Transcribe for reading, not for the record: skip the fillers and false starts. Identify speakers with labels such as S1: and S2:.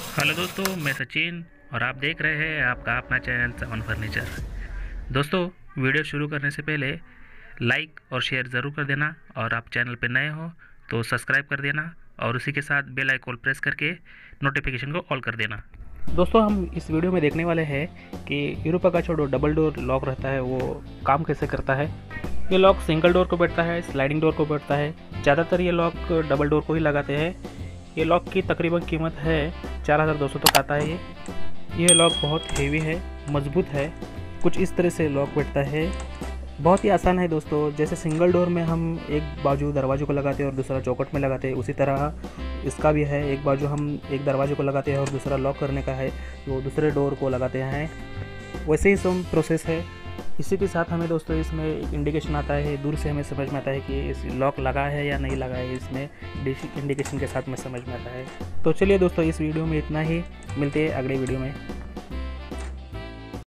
S1: Hello दोस्तों, मैं सचिन और आप देख रहे हैं आपका अपना चैनल चमन फर्नीचर। दोस्तों, वीडियो शुरू करने से पहले लाइक और शेयर ज़रूर कर देना और आप चैनल पर नए हो तो सब्सक्राइब कर देना और उसी के साथ बेल आइकॉन प्रेस करके नोटिफिकेशन को ऑल कर देना। दोस्तों, हम इस वीडियो में देखने वाले हैं कि यूरोपा का जो डबल डोर लॉक रहता है वो काम कैसे करता है। ये लॉक सिंगल डोर को बैठता है, स्लाइडिंग डोर को बैठता है। ज़्यादातर ये लॉक डबल डोर को ही लगाते हैं। ये लॉक की तकरीबन कीमत है 4200 तक आता है। ये लॉक बहुत हेवी है, मजबूत है। कुछ इस तरह से लॉक बैठता है। बहुत ही आसान है दोस्तों। जैसे सिंगल डोर में हम एक बाजू दरवाजे को लगाते हैं और दूसरा चौखट में लगाते हैं, उसी तरह इसका भी है। एक बाजू हम एक दरवाजे को लगाते हैं और दूसरा लॉक करने का है तो दूसरे डोर को लगाते हैं। वैसे ही सब प्रोसेस है। इसी के साथ हमें दोस्तों इसमें एक इंडिकेशन आता है, दूर से हमें समझ में आता है कि इस लॉक लगा है या नहीं लगा है। इसमें इंडिकेशन के साथ में समझ में आता है। तो चलिए दोस्तों, इस वीडियो में इतना ही। मिलते हैं अगले वीडियो में।